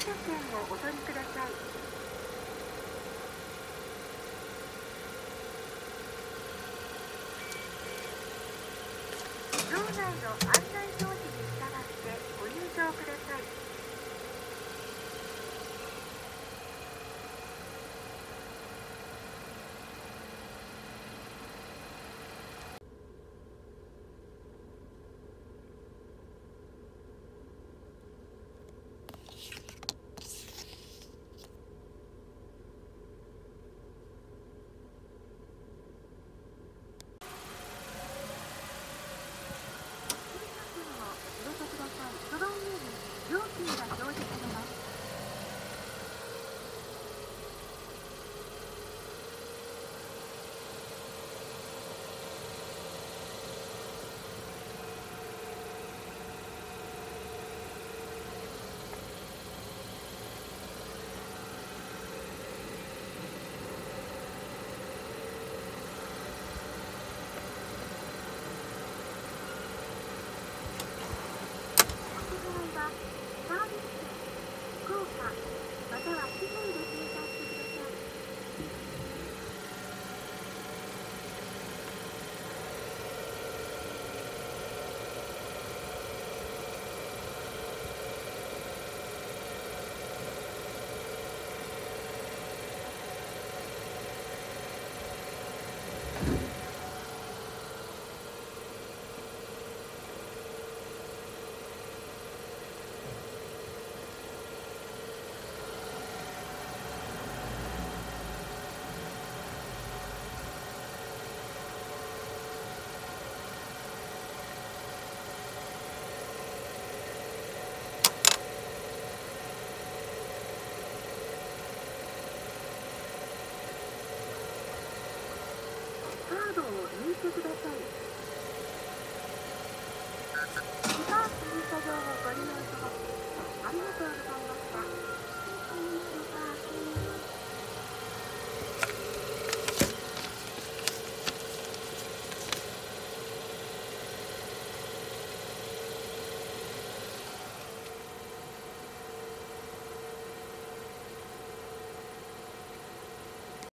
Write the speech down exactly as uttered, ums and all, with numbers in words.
車券をお取りください。場内の案内表示に従ってご入場ください。その上に料金が表示されます。サービス券、硬貨、または紙幣で計算してください。カードを抜いてください。デパート駐車場をご利用いただきありがとうございます。